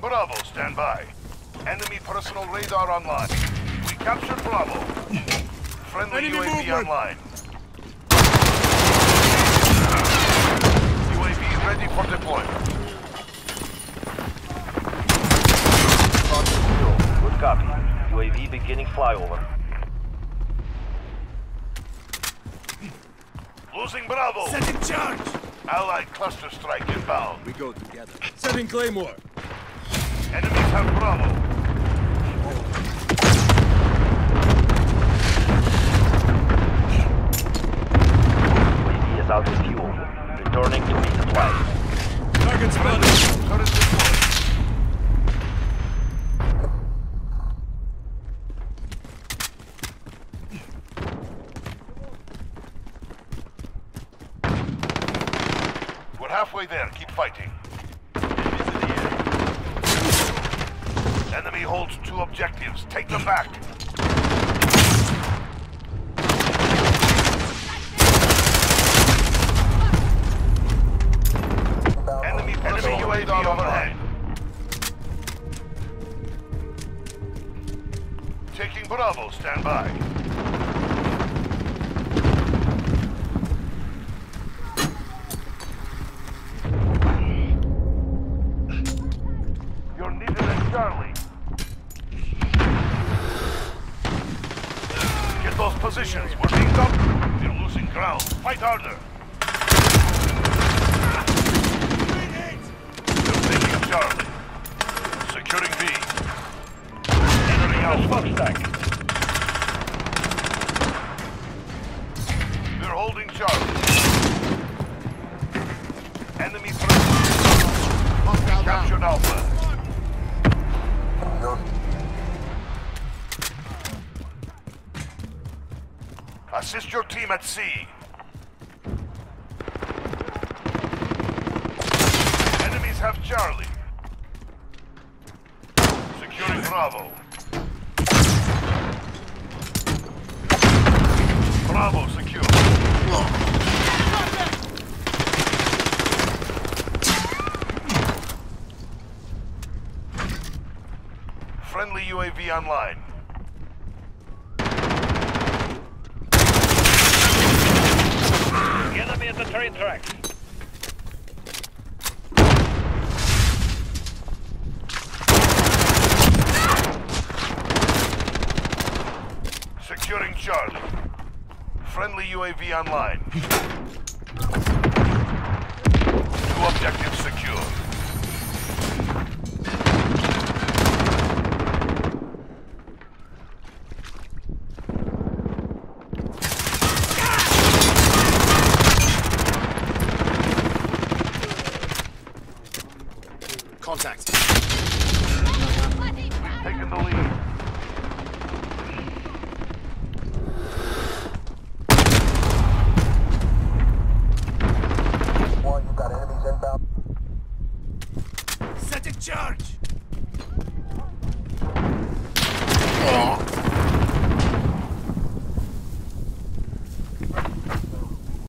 Bravo, stand by. Enemy personal radar online. We captured Bravo. Friendly Enemy UAV movement. online. UAV ready for deployment. Good copy. UAV beginning flyover. Losing Bravo. Setting charge! Allied cluster strike inbound. We go together. Setting Claymore. Enemies have Bravo. UAV is out of fuel. Returning to resupply. Target spotted. Turret deployed. We're halfway there. Keep fighting. Enemy holds 2 objectives. Take them back. Enemy UAV overhead. Taking Bravo. Stand by. You're needed at Charlie. Get those positions. We're being dumped. You're losing ground. Fight harder. You're taking Charlie. Securing B. Entering our smokestack. We're holding Charlie. Enemy threat. Captured Alpha. Assist your team at sea. Enemies have Charlie. Securing Bravo. Bravo secure. Friendly UAV online. Enemy at the train tracks. Securing Charlie. Friendly UAV online. 2 objectives secure. Contact. Taking the lead. One, you've got enemies inbound. Setting charge!